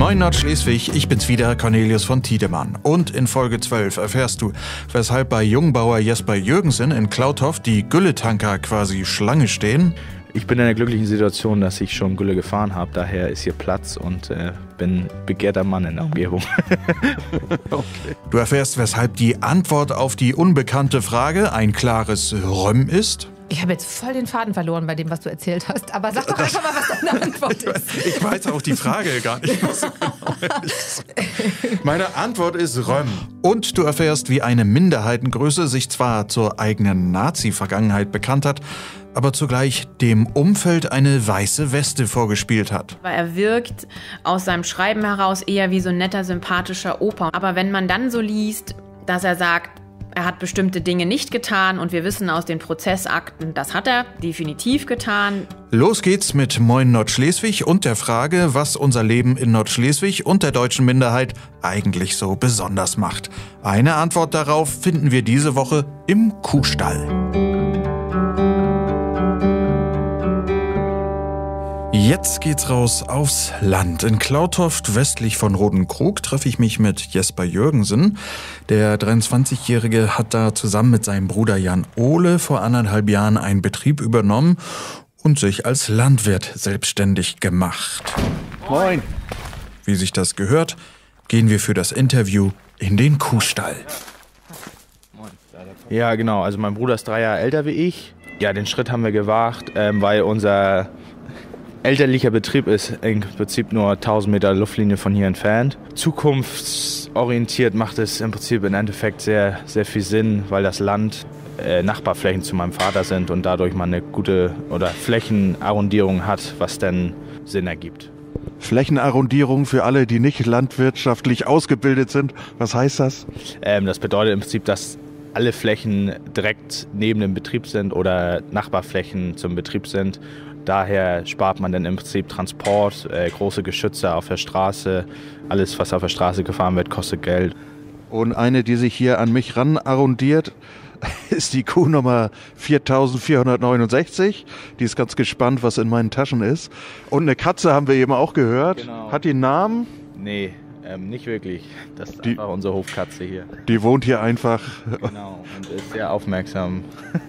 Moin Nordschleswig, ich bin's wieder, Cornelius von Tiedemann. Und in Folge 12 erfährst du, weshalb bei Jungbauer Jesper Jürgensen in Klauthof die Gülletanker quasi Schlange stehen. Ich bin in der glücklichen Situation, dass ich schon Gülle gefahren habe. Daher ist hier Platz und bin begehrter Mann in der Umgebung. Okay. Du erfährst, weshalb die Antwort auf die unbekannte Frage ein klares Römm ist. Ich habe jetzt voll den Faden verloren bei dem, was du erzählt hast. Aber sag doch einfach mal, was deine Antwort ist. Ich weiß auch die Frage gar nicht mehr so genau. Meine Antwort ist Römm. Und du erfährst, wie eine Minderheitengröße sich zwar zur eigenen Nazi-Vergangenheit bekannt hat, aber zugleich dem Umfeld eine weiße Weste vorgespielt hat. Er wirkt aus seinem Schreiben heraus eher wie so ein netter, sympathischer Opa. Aber wenn man dann so liest, dass er sagt, er hat bestimmte Dinge nicht getan und wir wissen aus den Prozessakten, das hat er definitiv getan. Los geht's mit Moin Nordschleswig und der Frage, was unser Leben in Nordschleswig und der deutschen Minderheit eigentlich so besonders macht. Eine Antwort darauf finden wir diese Woche im Kuhstall. Jetzt geht's raus aufs Land. In Klauthof, westlich von Rodenkrug, treffe ich mich mit Jesper Jürgensen. Der 23-Jährige hat da zusammen mit seinem Bruder Jan Ole vor 1,5 Jahren einen Betrieb übernommen und sich als Landwirt selbstständig gemacht. Moin! Wie sich das gehört, gehen wir für das Interview in den Kuhstall. Ja, genau. Also mein Bruder ist 3 Jahre älter wie ich. Ja, den Schritt haben wir gewagt, weil unser elterlicher Betrieb ist im Prinzip nur 1000 Meter Luftlinie von hier entfernt. Zukunftsorientiert macht es im Prinzip im Endeffekt sehr, sehr viel Sinn, weil das Land Nachbarflächen zu meinem Vater sind und dadurch man eine gute oder Flächenarrondierung hat, was dann Sinn ergibt. Flächenarrondierung für alle, die nicht landwirtschaftlich ausgebildet sind. Was heißt das? Das bedeutet im Prinzip, dass alle Flächen direkt neben dem Betrieb sind oder Nachbarflächen zum Betrieb sind. Daher spart man dann im Prinzip Transport, große Geschütze auf der Straße. Alles, was auf der Straße gefahren wird, kostet Geld. Und eine, die sich hier an mich ran arrondiert, ist die Kuhnummer 4469. Die ist ganz gespannt, was in meinen Taschen ist. Und eine Katze haben wir eben auch gehört. Genau. Hat die einen Namen? Nee, nicht wirklich. Das ist einfach unsere Hofkatze hier. Die wohnt hier einfach. Genau, und ist sehr aufmerksam.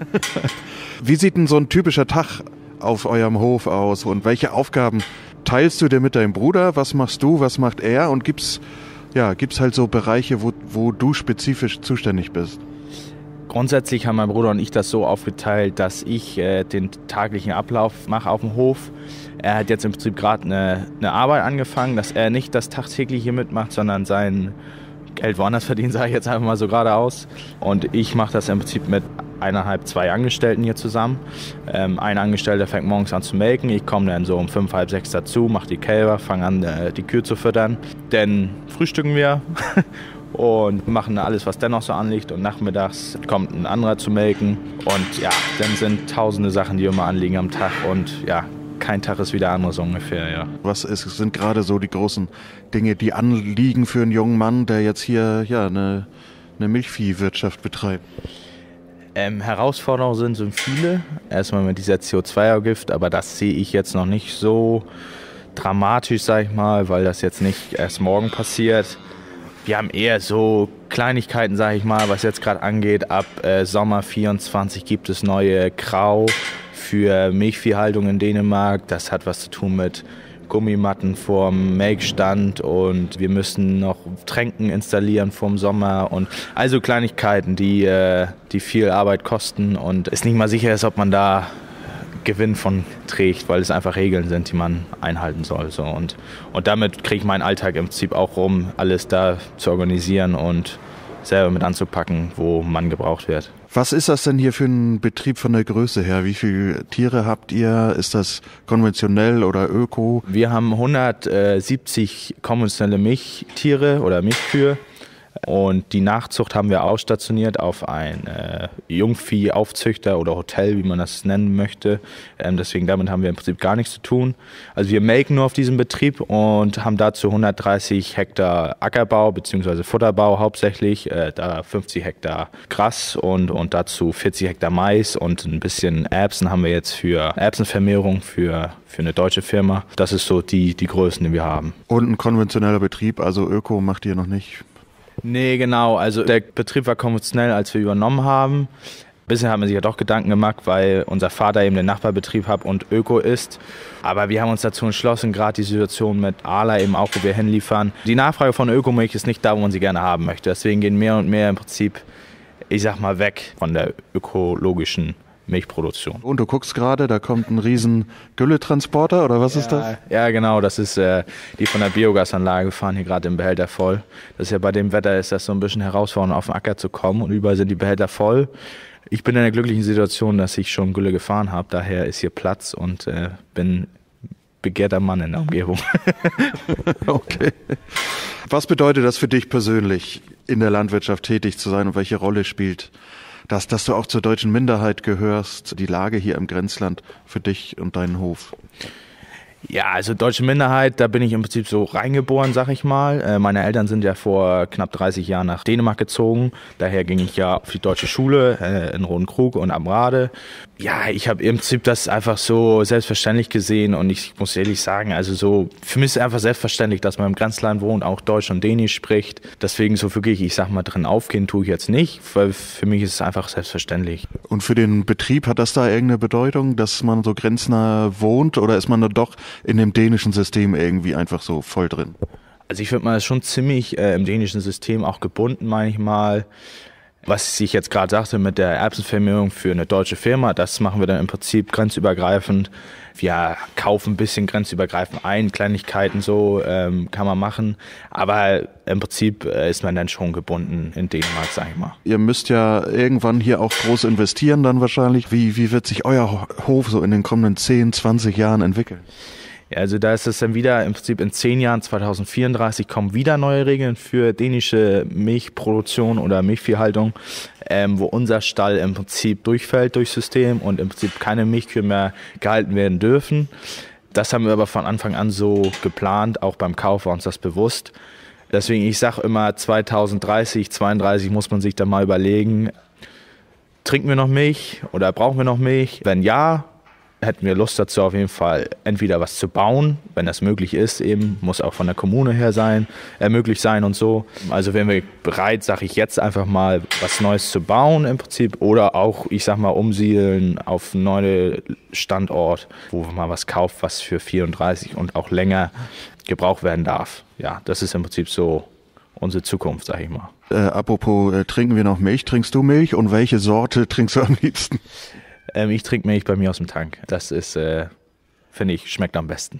Wie sieht denn so ein typischer Tag auf eurem Hof aus und welche Aufgaben teilst du dir mit deinem Bruder? Was machst du, was macht er? Und gibt's halt so Bereiche, wo du spezifisch zuständig bist? Grundsätzlich haben mein Bruder und ich das so aufgeteilt, dass ich den taglichen Ablauf mache auf dem Hof. Er hat jetzt im Prinzip gerade eine Arbeit angefangen, dass er nicht das tagtägliche mitmacht, sondern sein Geld woanders verdient, sage ich jetzt einfach mal so geradeaus. Und ich mache das im Prinzip mit 1,5, 2 Angestellten hier zusammen. Ein Angestellter fängt morgens an zu melken. Ich komme dann so um 5, halb 6 dazu, mache die Kälber, fange an, die Kühe zu füttern. Dann frühstücken wir und machen alles, was dann noch so anliegt. Und nachmittags kommt ein anderer zu melken. Und ja, dann sind tausende Sachen, die immer anliegen am Tag. Und ja, kein Tag ist wie der andere so ungefähr, ja. Was sind gerade so die großen Dinge, die anliegen für einen jungen Mann, der jetzt hier eine Milchviehwirtschaft betreibt? Herausforderungen sind viele. Erstmal mit dieser CO2-Gift, aber das sehe ich jetzt noch nicht so dramatisch, sag ich mal, weil das jetzt nicht erst morgen passiert. Wir haben eher so Kleinigkeiten, sag ich mal, was jetzt gerade angeht. Ab Sommer 24 gibt es neue Grau für Milchviehhaltung in Dänemark. Das hat was zu tun mit Gummimatten vorm Melkstand und wir müssen noch Tränken installieren vorm Sommer und also Kleinigkeiten, die viel Arbeit kosten und es nicht mal sicher ist, ob man da Gewinn von trägt, weil es einfach Regeln sind, die man einhalten soll. So. Und damit kriege ich meinen Alltag im Prinzip auch rum, alles da zu organisieren und selber mit anzupacken, wo man gebraucht wird. Was ist das denn hier für ein Betrieb von der Größe her? Wie viele Tiere habt ihr? Ist das konventionell oder öko? Wir haben 170 konventionelle Milchtiere oder Milchkühe. Und die Nachzucht haben wir ausstationiert auf ein Jungviehaufzüchter oder Hotel, wie man das nennen möchte. Deswegen damit haben wir im Prinzip gar nichts zu tun. Also wir melken nur auf diesem Betrieb und haben dazu 130 Hektar Ackerbau bzw. Futterbau hauptsächlich, da 50 Hektar Gras und dazu 40 Hektar Mais und ein bisschen Erbsen haben wir jetzt für Erbsenvermehrung für eine deutsche Firma. Das ist so die Größen, die wir haben. Und ein konventioneller Betrieb, also Öko macht ihr noch nicht? Nee, genau. Also der Betrieb war konventionell, als wir übernommen haben. Bisher haben wir sich ja doch Gedanken gemacht, weil unser Vater eben den Nachbarbetrieb hat und Öko ist. Aber wir haben uns dazu entschlossen, gerade die Situation mit Arla eben auch, wo wir hinliefern. Die Nachfrage von Ökomilch ist nicht da, wo man sie gerne haben möchte. Deswegen gehen mehr und mehr im Prinzip, ich sag mal, weg von der ökologischen Milchproduktion. Und du guckst gerade, da kommt ein riesen Gülletransporter oder was ist das? Ja, genau, das ist die von der Biogasanlage, fahren hier gerade im Behälter voll. Das ist ja bei dem Wetter ist das so ein bisschen herausfordernd, auf den Acker zu kommen und überall sind die Behälter voll. Ich bin in der glücklichen Situation, dass ich schon Gülle gefahren habe, daher ist hier Platz und bin begehrter Mann in der Umgebung. Okay. Was bedeutet das für dich persönlich, in der Landwirtschaft tätig zu sein und welche Rolle spielt das, dass du auch zur deutschen Minderheit gehörst, die Lage hier im Grenzland für dich und deinen Hof? Ja, also deutsche Minderheit, da bin ich im Prinzip so reingeboren, sag ich mal. Meine Eltern sind ja vor knapp 30 Jahren nach Dänemark gezogen. Daher ging ich ja auf die deutsche Schule in Rodenkrug und am Rade. Ja, ich habe im Prinzip das einfach so selbstverständlich gesehen und ich muss ehrlich sagen, also so für mich ist es einfach selbstverständlich, dass man im Grenzland wohnt, auch Deutsch und Dänisch spricht. Deswegen so wirklich, ich sag mal, drin aufgehen tue ich jetzt nicht, weil für mich ist es einfach selbstverständlich. Und für den Betrieb hat das da irgendeine Bedeutung, dass man so grenznah wohnt oder ist man da doch in dem dänischen System irgendwie einfach so voll drin? Also ich finde, man ist schon ziemlich im dänischen System auch gebunden manchmal. Was ich jetzt gerade sagte mit der Erbsenvermehrung für eine deutsche Firma, das machen wir dann im Prinzip grenzübergreifend. Wir kaufen ein bisschen grenzübergreifend ein, Kleinigkeiten so kann man machen. Aber im Prinzip ist man dann schon gebunden in Dänemark, sag ich mal. Ihr müsst ja irgendwann hier auch groß investieren dann wahrscheinlich. Wie wird sich euer Hof so in den kommenden 10, 20 Jahren entwickeln? Ja, also da ist es dann wieder im Prinzip in 10 Jahren, 2034, kommen wieder neue Regeln für dänische Milchproduktion oder Milchviehhaltung, wo unser Stall im Prinzip durchfällt durchs System und im Prinzip keine Milchkühe mehr gehalten werden dürfen. Das haben wir aber von Anfang an so geplant, auch beim Kauf war uns das bewusst. Deswegen, ich sage immer 2030, 32 muss man sich da mal überlegen, trinken wir noch Milch oder brauchen wir noch Milch? Wenn ja, hätten wir Lust dazu auf jeden Fall entweder was zu bauen, wenn das möglich ist eben, muss auch von der Kommune her möglich sein und so. Also wären wir bereit, sage ich jetzt einfach mal, was Neues zu bauen im Prinzip oder auch, ich sag mal, umsiedeln auf einen neuen Standort, wo man mal was kauft, was für 34 und auch länger gebraucht werden darf. Ja, das ist im Prinzip so unsere Zukunft, sag ich mal. Apropos, trinken wir noch Milch? Trinkst du Milch und welche Sorte trinkst du am liebsten? Ich trinke Milch bei mir aus dem Tank. Das ist, finde ich, schmeckt am besten.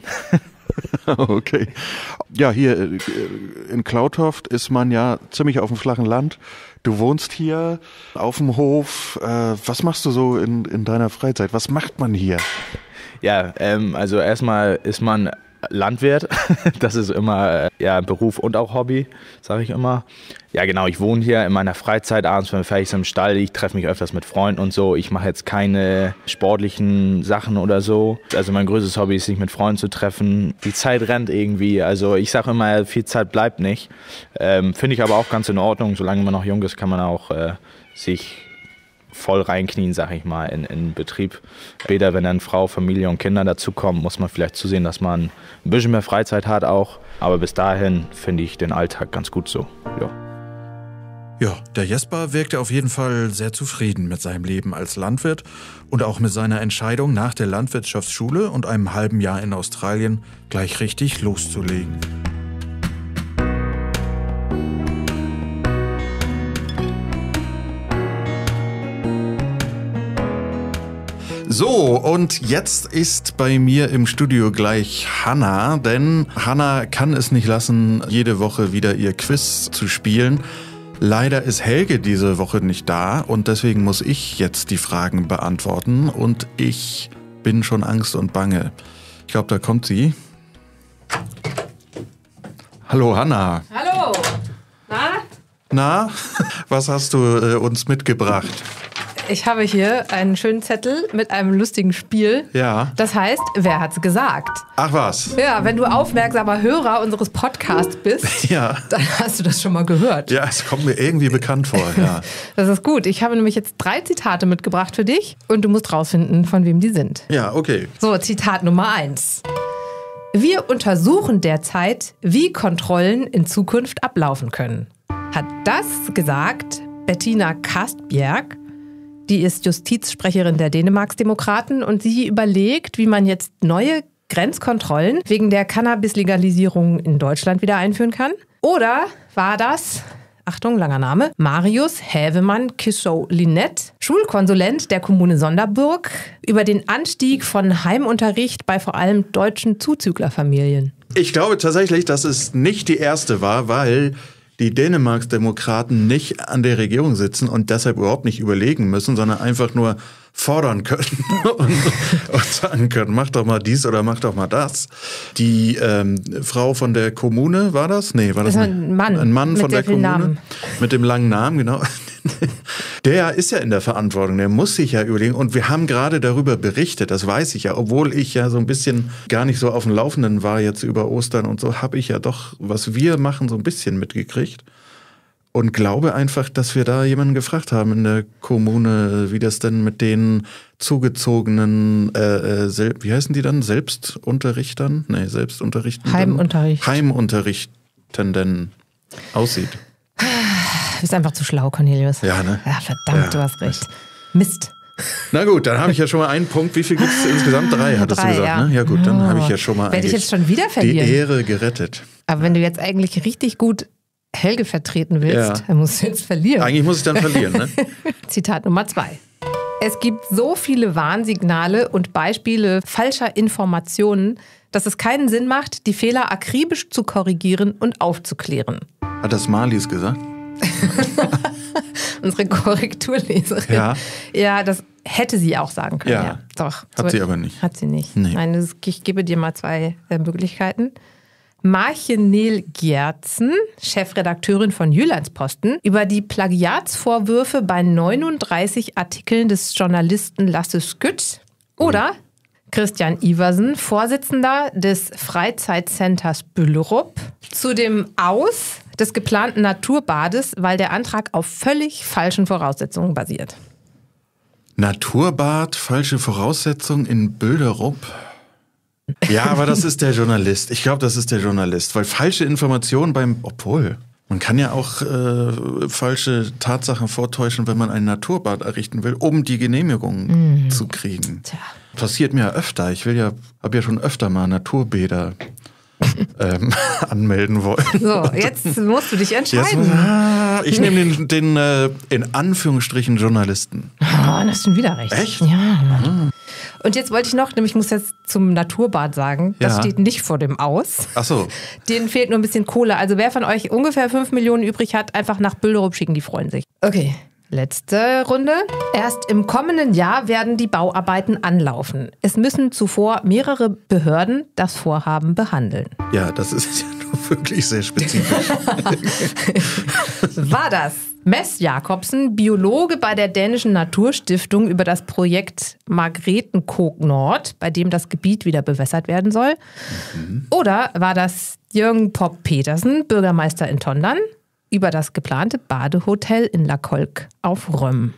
Okay. Ja, hier in Klautoft ist man ja ziemlich auf dem flachen Land. Du wohnst hier auf dem Hof. Was machst du so in deiner Freizeit? Was macht man hier? Ja, also erstmal ist man Landwirt. Das ist immer Beruf und auch Hobby, sage ich immer. Ja genau, ich wohne hier in meiner Freizeit, abends, wenn wir fertig sind im Stall, ich treffe mich öfters mit Freunden und so. Ich mache jetzt keine sportlichen Sachen oder so. Also mein größtes Hobby ist, sich mit Freunden zu treffen. Die Zeit rennt irgendwie, also ich sage immer, viel Zeit bleibt nicht. Finde ich aber auch ganz in Ordnung, solange man noch jung ist, kann man auch sich voll reinknien, sag ich mal, in Betrieb. Später, wenn dann Frau, Familie und Kinder dazukommen, muss man vielleicht zusehen, dass man ein bisschen mehr Freizeit hat auch. Aber bis dahin finde ich den Alltag ganz gut so. Ja, der Jesper wirkte auf jeden Fall sehr zufrieden mit seinem Leben als Landwirt und auch mit seiner Entscheidung, nach der Landwirtschaftsschule und einem halben Jahr in Australien gleich richtig loszulegen. So, und jetzt ist bei mir im Studio gleich Hanna, denn Hanna kann es nicht lassen, jede Woche wieder ihr Quiz zu spielen. Leider ist Helge diese Woche nicht da und deswegen muss ich jetzt die Fragen beantworten und ich bin schon Angst und Bange. Ich glaube, da kommt sie. Hallo Hanna. Hallo. Na? Na, was hast du uns mitgebracht? Ich habe hier einen schönen Zettel mit einem lustigen Spiel. Ja. Das heißt, wer hat's gesagt? Ach was? Ja, wenn du aufmerksamer Hörer unseres Podcasts bist, Ja. dann hast du das schon mal gehört. Ja, es kommt mir irgendwie bekannt vor, ja. Das ist gut. Ich habe nämlich jetzt 3 Zitate mitgebracht für dich und du musst rausfinden, von wem die sind. Ja, okay. So, Zitat Nummer 1. Wir untersuchen derzeit, wie Kontrollen in Zukunft ablaufen können. Hat das gesagt Bettina Kastbjerg. Die ist Justizsprecherin der Dänemarksdemokraten und sie überlegt, wie man jetzt neue Grenzkontrollen wegen der Cannabis-Legalisierung in Deutschland wieder einführen kann. Oder war das, Achtung, langer Name, Marius Hävemann Kischow-Linett, Schulkonsulent der Kommune Sonderburg, über den Anstieg von Heimunterricht bei vor allem deutschen Zuzüglerfamilien? Ich glaube tatsächlich, dass es nicht die erste war, weil die Dänemarksdemokraten nicht an der Regierung sitzen und deshalb überhaupt nicht überlegen müssen, sondern einfach nur fordern können und sagen können, mach doch mal dies oder mach doch mal das. Die Frau von der Kommune, war das? Nee, war das ein Mann. Ein Mann mit von der sehr vielen Kommune. Namen. Mit dem langen Namen, genau. Der ist ja in der Verantwortung, der muss sich ja überlegen. Und wir haben gerade darüber berichtet, das weiß ich ja, obwohl ich ja so ein bisschen gar nicht so auf dem Laufenden war jetzt über Ostern und so, habe ich ja doch, was wir machen, so ein bisschen mitgekriegt. Und glaube einfach, dass wir da jemanden gefragt haben in der Kommune, wie das denn mit den zugezogenen, wie heißen die dann? Selbstunterrichtern? Nee, Selbstunterrichtenden. Heimunterrichtenden aussieht. Du bist einfach zu schlau, Cornelius. Ja, ne? Ja, verdammt, du hast recht. Mist. Na gut, dann habe ich ja schon mal einen Punkt. Wie viel gibt es insgesamt? 3, hattest du 3, gesagt, ja. ne? Ja gut, dann habe ich ja schon mal Werde ich jetzt schon wieder verlieren? die Ehre gerettet. Aber wenn du jetzt eigentlich richtig gut Helge vertreten willst, Ja. dann musst du jetzt verlieren. Eigentlich muss ich dann verlieren, ne? Zitat Nummer 2. Es gibt so viele Warnsignale und Beispiele falscher Informationen, dass es keinen Sinn macht, die Fehler akribisch zu korrigieren und aufzuklären. Hat das Marlies gesagt? Unsere Korrekturleserin. Ja. Ja, das hätte sie auch sagen können. Ja. Ja. Doch. Hat sie aber nicht. Hat sie nicht. Nee. Nein, ich gebe dir mal 2 Möglichkeiten. Marche Neel Gjertsen, Chefredakteurin von Jyllandsposten, über die Plagiatsvorwürfe bei 39 Artikeln des Journalisten Lasse Skütt. Oder Christian Iversen, Vorsitzender des Freizeitcenters Büllerup, zu dem Aus des geplanten Naturbades, weil der Antrag auf völlig falschen Voraussetzungen basiert. Naturbad, falsche Voraussetzungen in Bülderup. Ja, aber das ist der Journalist. Ich glaube, das ist der Journalist. Weil falsche Informationen obwohl, man kann ja auch falsche Tatsachen vortäuschen, wenn man ein Naturbad errichten will, um die Genehmigung zu kriegen. Tja. Passiert mir ja öfter. Ich habe ja schon öfter mal Naturbäder anmelden wollen. So, jetzt musst du dich entscheiden. Ich nehme den in Anführungsstrichen Journalisten. Oh, dann hast du schon wieder recht. Echt? Ja. Und jetzt wollte ich noch, nämlich ich muss jetzt zum Naturbad sagen, das Ja. steht nicht vor dem Aus. Ach so. Denen fehlt nur ein bisschen Kohle. Also wer von euch ungefähr 5 Millionen übrig hat, einfach nach Bülderup schicken, die freuen sich. Okay, letzte Runde. Erst im kommenden Jahr werden die Bauarbeiten anlaufen. Es müssen zuvor mehrere Behörden das Vorhaben behandeln. Ja, das ist ja nur wirklich sehr spezifisch. War das Mess Jakobsen, Biologe bei der Dänischen Naturstiftung, über das Projekt Margretenkog Nord, bei dem das Gebiet wieder bewässert werden soll? Oder war das Jürgen Popp-Petersen, Bürgermeister in Tondern, über das geplante Badehotel in La Kolk auf Röm?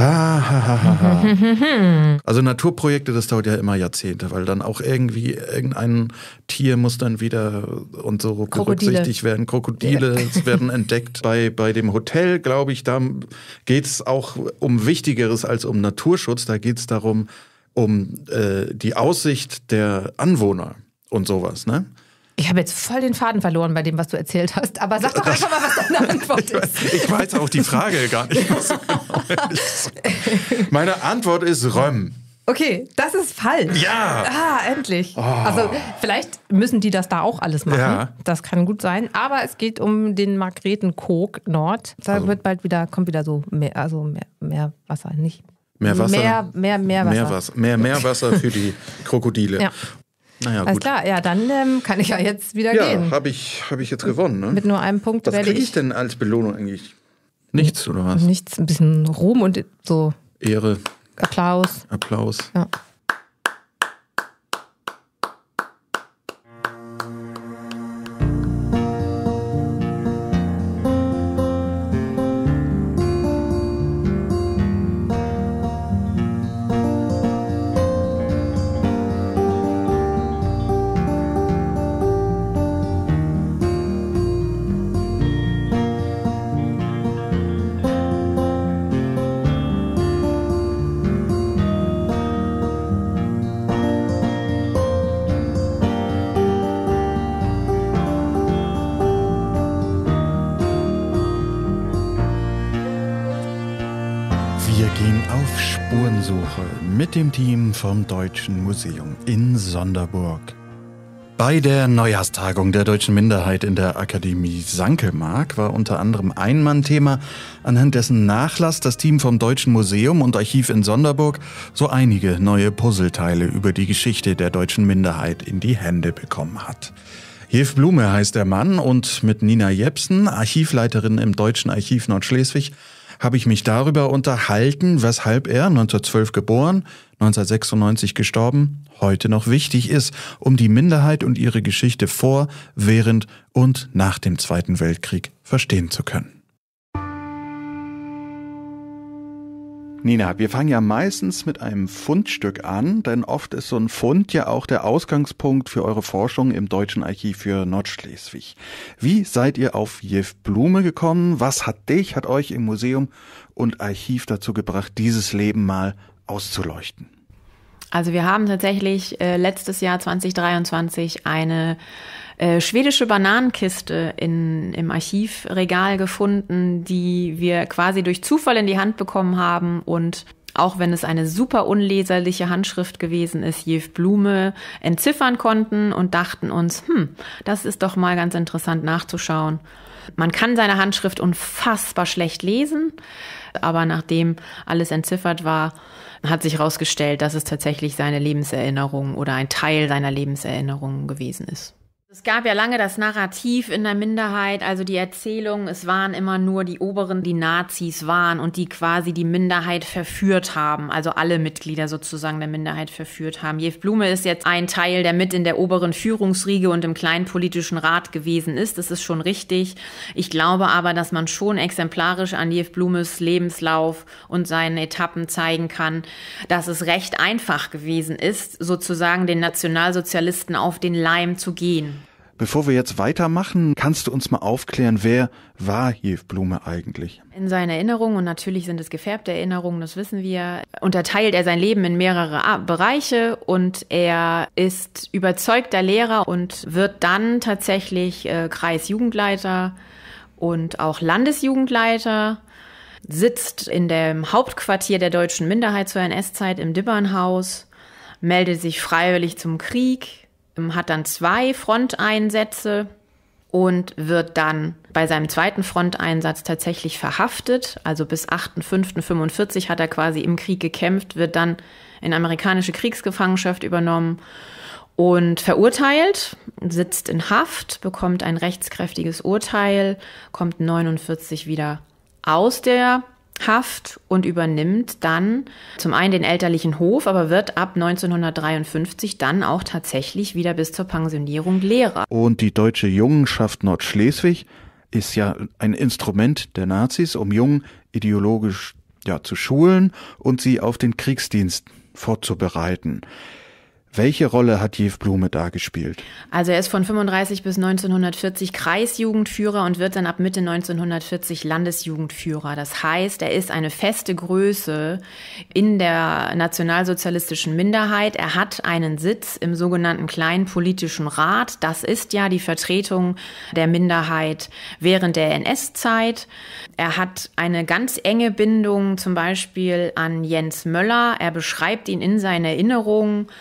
Also Naturprojekte, das dauert ja immer Jahrzehnte, weil dann auch irgendwie irgendein Tier muss dann wieder und so berücksichtigt werden. Krokodile werden entdeckt. Bei dem Hotel, glaube ich, da geht es auch um Wichtigeres als um Naturschutz. Da geht es darum, um die Aussicht der Anwohner und sowas, ne? Ich habe jetzt voll den Faden verloren bei dem, was du erzählt hast. Aber sag doch einfach mal, was deine Antwort ist. Ich weiß auch die Frage gar nicht mehr so genau. ehrlich gesagt. Meine Antwort ist Röm. Okay, das ist falsch. Ja. Ah, endlich. Also vielleicht müssen die das da auch alles machen. Ja. Das kann gut sein. Aber es geht um den Margretenkog Nord. Da kommt wieder so mehr Wasser. Nicht Mehr Wasser? Mehr Wasser. Mehr Wasser für die Krokodile. Ja. Naja, Alles gut. klar, ja, dann kann ich ja jetzt wieder Ja, gehen. habe ich jetzt gewonnen, ne? Mit nur einem Punkt Was werde kriege ich. ich denn als Belohnung eigentlich? Nichts, oder was? Nichts, ein bisschen Ruhm und so Ehre. Applaus. Ja. Wir gehen auf Spurensuche mit dem Team vom Deutschen Museum in Sonderburg. Bei der Neujahrstagung der deutschen Minderheit in der Akademie Sankelmark war unter anderem ein Mann-Thema, anhand dessen Nachlass das Team vom Deutschen Museum und Archiv in Sonderburg so einige neue Puzzleteile über die Geschichte der deutschen Minderheit in die Hände bekommen hat. Jef Blume heißt der Mann und mit Nina Jepsen, Archivleiterin im Deutschen Archiv Nordschleswig, habe ich mich darüber unterhalten, weshalb er 1912 geboren, 1996 gestorben, heute noch wichtig ist, um die Minderheit und ihre Geschichte vor, während und nach dem Zweiten Weltkrieg verstehen zu können. Nina, wir fangen ja meistens mit einem Fundstück an, denn oft ist so ein Fund ja auch der Ausgangspunkt für eure Forschung im Deutschen Archiv für Nordschleswig. Wie seid ihr auf Jef Blume gekommen? Was hat euch im Museum und Archiv dazu gebracht, dieses Leben mal auszuleuchten? Also wir haben tatsächlich letztes Jahr 2023 eine schwedische Bananenkiste im Archivregal gefunden, die wir quasi durch Zufall in die Hand bekommen haben und auch wenn es eine super unleserliche Handschrift gewesen ist, Jef Blume entziffern konnten und dachten uns, das ist doch mal ganz interessant nachzuschauen. Man kann seine Handschrift unfassbar schlecht lesen, aber nachdem alles entziffert war, hat sich herausgestellt, dass es tatsächlich seine Lebenserinnerung oder ein Teil seiner Lebenserinnerung gewesen ist. Es gab ja lange das Narrativ in der Minderheit, also die Erzählung, es waren immer nur die Oberen, die Nazis waren und die quasi die Minderheit verführt haben, also alle Mitglieder sozusagen der Minderheit verführt haben. Jef Blume ist jetzt ein Teil, der mit in der oberen Führungsriege und im kleinen politischen Rat gewesen ist, das ist schon richtig. Ich glaube aber, dass man schon exemplarisch an Jef Blumes Lebenslauf und seinen Etappen zeigen kann, dass es recht einfach gewesen ist, sozusagen den Nationalsozialisten auf den Leim zu gehen. Bevor wir jetzt weitermachen, kannst du uns mal aufklären, wer war Jef Blume eigentlich? In seinen Erinnerungen, und natürlich sind es gefärbte Erinnerungen, das wissen wir, unterteilt er sein Leben in mehrere Bereiche und er ist überzeugter Lehrer und wird dann tatsächlich Kreisjugendleiter und auch Landesjugendleiter, sitzt in dem Hauptquartier der deutschen Minderheit zur NS-Zeit im Dibbernhaus, meldet sich freiwillig zum Krieg, hat dann 2 Fronteinsätze und wird dann bei seinem zweiten Fronteinsatz tatsächlich verhaftet. Also bis 8.5.45 hat er quasi im Krieg gekämpft, wird dann in amerikanische Kriegsgefangenschaft übernommen und verurteilt, sitzt in Haft, bekommt ein rechtskräftiges Urteil, kommt 49 wieder aus der Haft und übernimmt dann zum einen den elterlichen Hof, aber wird ab 1953 dann auch tatsächlich wieder bis zur Pensionierung Lehrer. Und die Deutsche Jungenschaft Nordschleswig ist ja ein Instrument der Nazis, um Jungen ideologisch zu schulen und sie auf den Kriegsdienst vorzubereiten. Welche Rolle hat Jef Blume da gespielt? Also er ist von 35 bis 1940 Kreisjugendführer und wird dann ab Mitte 1940 Landesjugendführer. Das heißt, er ist eine feste Größe in der nationalsozialistischen Minderheit. Er hat einen Sitz im sogenannten Kleinen Politischen Rat. Das ist ja die Vertretung der Minderheit während der NS-Zeit. Er hat eine ganz enge Bindung zum Beispiel an Jens Möller. Er beschreibt ihn in seinen Erinnerungen als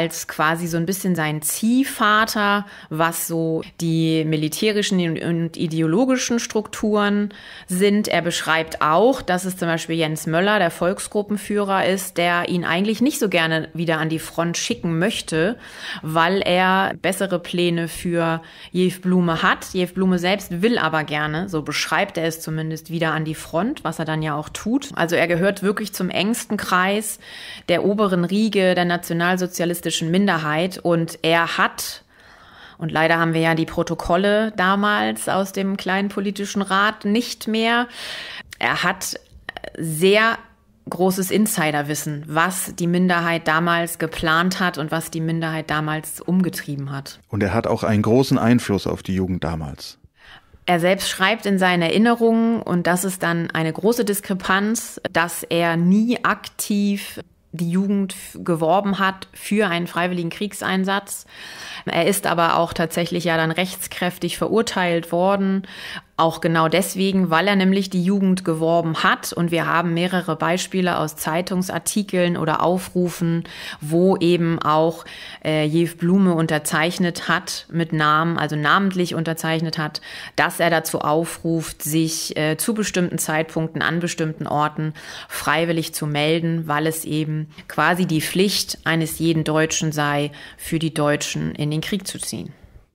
als quasi so ein bisschen sein Ziehvater, was so die militärischen und ideologischen Strukturen sind. Er beschreibt auch, dass es zum Beispiel Jens Möller, der Volksgruppenführer ist, der ihn eigentlich nicht so gerne wieder an die Front schicken möchte, weil er bessere Pläne für Jeff Blume hat. Jeff Blume selbst will aber gerne, so beschreibt er es zumindest, wieder an die Front, was er dann ja auch tut. Also er gehört wirklich zum engsten Kreis der oberen Riege der nationalsozialistischen Minderheit und er hat, und leider haben wir ja die Protokolle damals aus dem kleinen politischen Rat nicht mehr, er hat sehr großes Insiderwissen, was die Minderheit damals geplant hat und was die Minderheit damals umgetrieben hat. Und er hat auch einen großen Einfluss auf die Jugend damals. Er selbst schreibt in seinen Erinnerungen, und das ist dann eine große Diskrepanz, dass er nie aktiv die Jugend geworben hat für einen freiwilligen Kriegseinsatz. Er ist aber auch tatsächlich ja dann rechtskräftig verurteilt worden, auch genau deswegen, weil er nämlich die Jugend geworben hat. Und wir haben mehrere Beispiele aus Zeitungsartikeln oder Aufrufen, wo eben auch Jeff Blume unterzeichnet hat mit Namen, also namentlich unterzeichnet hat, dass er dazu aufruft, sich zu bestimmten Zeitpunkten an bestimmten Orten freiwillig zu melden, weil es eben quasi die Pflicht eines jeden Deutschen sei, für die Deutschen in den Krieg zu ziehen.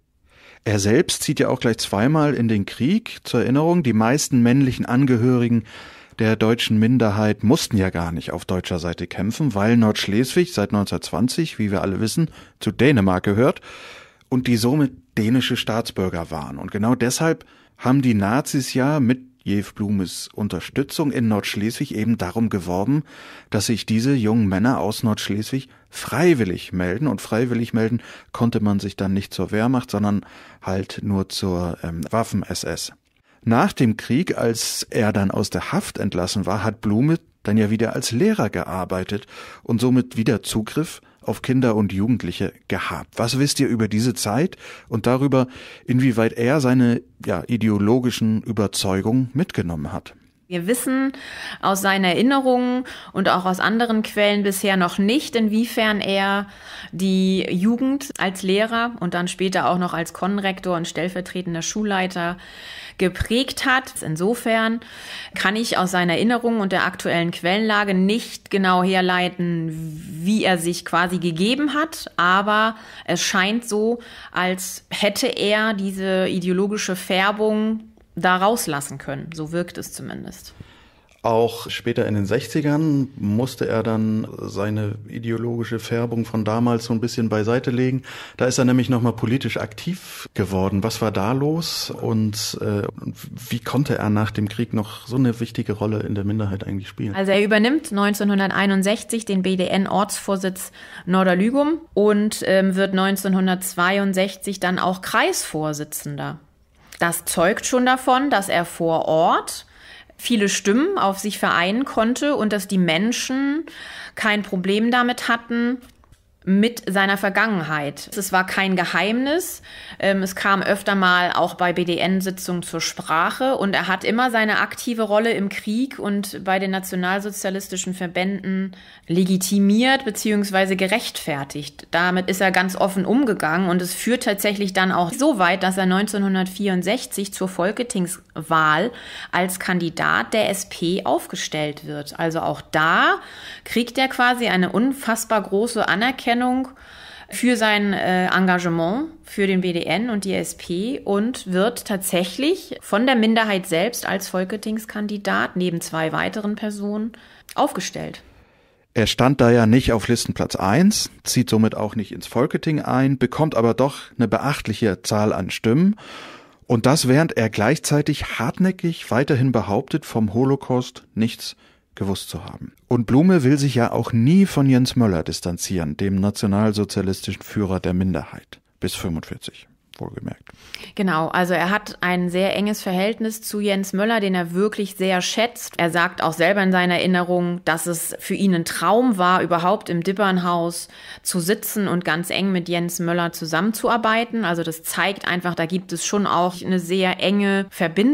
Er selbst zieht ja auch gleich zweimal in den Krieg. Zur Erinnerung, die meisten männlichen Angehörigen der deutschen Minderheit mussten ja gar nicht auf deutscher Seite kämpfen, weil Nordschleswig seit 1920, wie wir alle wissen, zu Dänemark gehört und die somit dänische Staatsbürger waren. Und genau deshalb haben die Nazis ja mit Jeff Blumes Unterstützung in Nordschleswig eben darum geworben, dass sich diese jungen Männer aus Nordschleswig freiwillig melden. Und freiwillig melden konnte man sich dann nicht zur Wehrmacht, sondern halt nur zur Waffen-SS. Nach dem Krieg, als er dann aus der Haft entlassen war, hat Blume dann ja wieder als Lehrer gearbeitet und somit wieder Zugriff auf Kinder und Jugendliche gehabt. Was wisst ihr über diese Zeit und darüber, inwieweit er seine ideologischen Überzeugungen mitgenommen hat? Wir wissen aus seinen Erinnerungen und auch aus anderen Quellen bisher noch nicht, inwiefern er die Jugend als Lehrer und dann später auch noch als Konrektor und stellvertretender Schulleiter geprägt hat. Insofern kann ich aus seinen Erinnerungen und der aktuellen Quellenlage nicht genau herleiten, wie er sich quasi gegeben hat, aber es scheint so, als hätte er diese ideologische Färbung da rauslassen können. So wirkt es zumindest. Auch später in den 60ern musste er dann seine ideologische Färbung von damals so ein bisschen beiseite legen. Da ist er nämlich nochmal politisch aktiv geworden. Was war da los und wie konnte er nach dem Krieg noch so eine wichtige Rolle in der Minderheit eigentlich spielen? Also er übernimmt 1961 den BDN-Ortsvorsitz Norderlügum und wird 1962 dann auch Kreisvorsitzender. Das zeugt schon davon, dass er vor Ort viele Stimmen auf sich vereinen konnte und dass die Menschen kein Problem damit hatten mit seiner Vergangenheit. Es war kein Geheimnis. Es kam öfter mal auch bei BDN-Sitzungen zur Sprache und er hat immer seine aktive Rolle im Krieg und bei den nationalsozialistischen Verbänden legitimiert bzw. gerechtfertigt. Damit ist er ganz offen umgegangen und es führt tatsächlich dann auch so weit, dass er 1964 zur Folketingswahl als Kandidat der SP aufgestellt wird. Also auch da kriegt er quasi eine unfassbar große Anerkennung für sein Engagement für den BDN und die SP und wird tatsächlich von der Minderheit selbst als Folketingskandidat neben 2 weiteren Personen aufgestellt. Er stand da ja nicht auf Listenplatz 1, zieht somit auch nicht ins Folketing ein, bekommt aber doch eine beachtliche Zahl an Stimmen. Und das, während er gleichzeitig hartnäckig weiterhin behauptet, vom Holocaust nichts gewusst zu haben. Und Blume will sich ja auch nie von Jens Möller distanzieren, dem nationalsozialistischen Führer der Minderheit. Bis 1945, wohlgemerkt. Genau, also er hat ein sehr enges Verhältnis zu Jens Möller, den er wirklich sehr schätzt. Er sagt auch selber in seiner Erinnerung, dass es für ihn ein Traum war, überhaupt im Dippernhaus zu sitzen und ganz eng mit Jens Möller zusammenzuarbeiten. Also das zeigt einfach, da gibt es schon auch eine sehr enge Verbindung.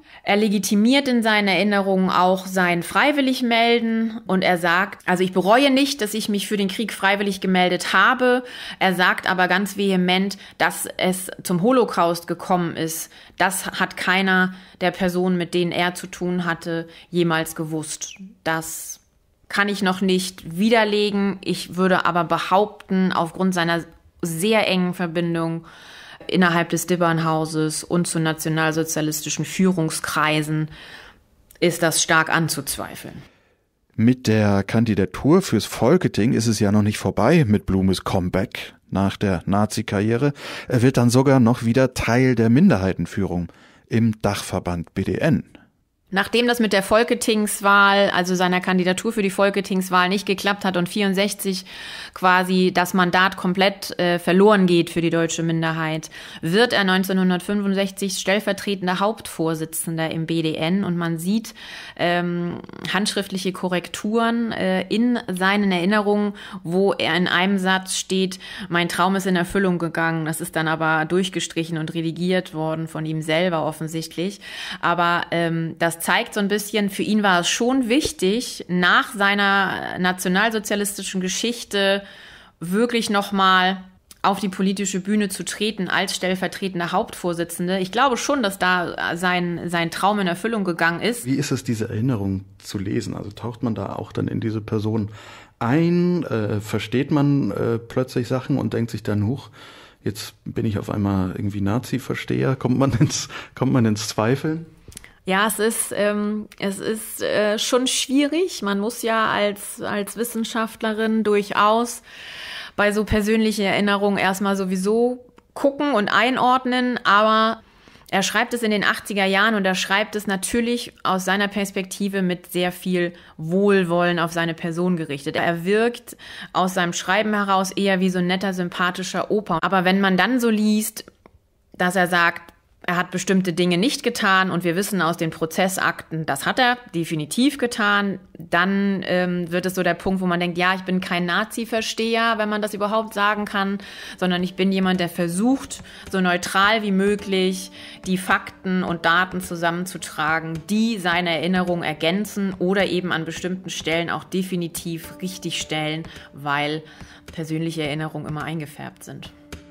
Er legitimiert in seinen Erinnerungen auch sein Freiwilligmelden und er sagt, also ich bereue nicht, dass ich mich für den Krieg freiwillig gemeldet habe. Er sagt aber ganz vehement, dass es zum Holocaust gekommen ist. Das hat keiner der Personen, mit denen er zu tun hatte, jemals gewusst. Das kann ich noch nicht widerlegen. Ich würde aber behaupten, aufgrund seiner sehr engen Verbindung innerhalb des Dibbern-Hauses und zu nationalsozialistischen Führungskreisen ist das stark anzuzweifeln. Mit der Kandidatur fürs Folketing ist es ja noch nicht vorbei mit Blumes Comeback nach der Nazi-Karriere. Er wird dann sogar noch wieder Teil der Minderheitenführung im Dachverband BDN. Nachdem das mit der Folketingswahl, also seiner Kandidatur für die Folketingswahl nicht geklappt hat und 64 quasi das Mandat komplett verloren geht für die deutsche Minderheit, wird er 1965 stellvertretender Hauptvorsitzender im BDN und man sieht handschriftliche Korrekturen in seinen Erinnerungen, wo er in einem Satz steht, mein Traum ist in Erfüllung gegangen. Das ist dann aber durchgestrichen und redigiert worden von ihm selber offensichtlich. Aber das zeigt so ein bisschen, für ihn war es schon wichtig, nach seiner nationalsozialistischen Geschichte wirklich nochmal auf die politische Bühne zu treten als stellvertretender Hauptvorsitzende. Ich glaube schon, dass da sein Traum in Erfüllung gegangen ist. Wie ist es, diese Erinnerung zu lesen? Also taucht man da auch dann in diese Person ein? Versteht man plötzlich Sachen und denkt sich dann, huch, jetzt bin ich auf einmal irgendwie Nazi-Versteher? Kommt man ins Zweifeln? Ja, es ist schon schwierig. Man muss ja als Wissenschaftlerin durchaus bei so persönlichen Erinnerungen erstmal sowieso gucken und einordnen. Aber er schreibt es in den 80er Jahren und er schreibt es natürlich aus seiner Perspektive mit sehr viel Wohlwollen auf seine Person gerichtet. Er wirkt aus seinem Schreiben heraus eher wie so ein netter, sympathischer Opa. Aber wenn man dann so liest, dass er sagt, er hat bestimmte Dinge nicht getan und wir wissen aus den Prozessakten, das hat er definitiv getan. Dann wird es so der Punkt, wo man denkt, ja, ich bin kein Nazi-Versteher, wenn man das überhaupt sagen kann, sondern ich bin jemand, der versucht, so neutral wie möglich die Fakten und Daten zusammenzutragen, die seine Erinnerung ergänzen oder eben an bestimmten Stellen auch definitiv richtigstellen, weil persönliche Erinnerungen immer eingefärbt sind.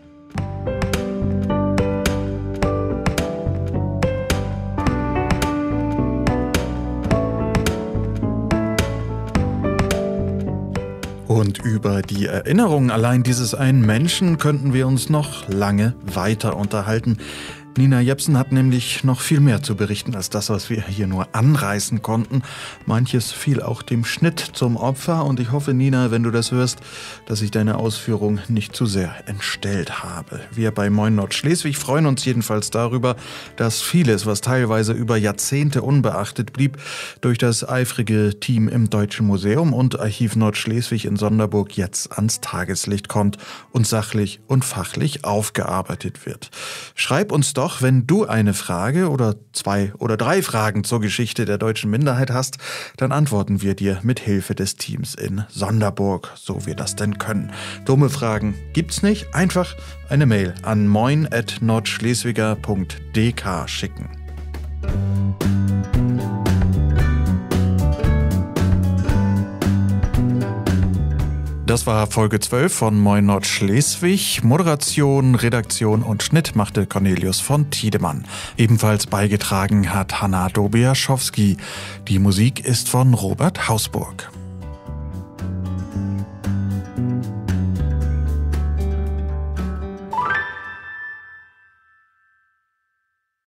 Und über die Erinnerung allein dieses einen Menschen könnten wir uns noch lange weiter unterhalten. Nina Jepsen hat nämlich noch viel mehr zu berichten als das, was wir hier nur anreißen konnten. Manches fiel auch dem Schnitt zum Opfer und ich hoffe, Nina, wenn du das hörst, dass ich deine Ausführung nicht zu sehr entstellt habe. Wir bei Moin Nordschleswig freuen uns jedenfalls darüber, dass vieles, was teilweise über Jahrzehnte unbeachtet blieb, durch das eifrige Team im Deutschen Museum und Archiv Nordschleswig in Sonderburg jetzt ans Tageslicht kommt und sachlich und fachlich aufgearbeitet wird. Schreib uns doch, wenn du eine Frage oder 2 oder 3 Fragen zur Geschichte der deutschen Minderheit hast, dann antworten wir dir mit Hilfe des Teams in Sonderburg, so wir das denn können. Dumme Fragen gibt's nicht, einfach eine Mail an moin@nordschleswiger.dk schicken. Das war Folge 12 von Moin Nordschleswig. Moderation, Redaktion und Schnitt machte Cornelius von Tiedemann. Ebenfalls beigetragen hat Hanna Dobiaschowski. Die Musik ist von Robert Hausburg.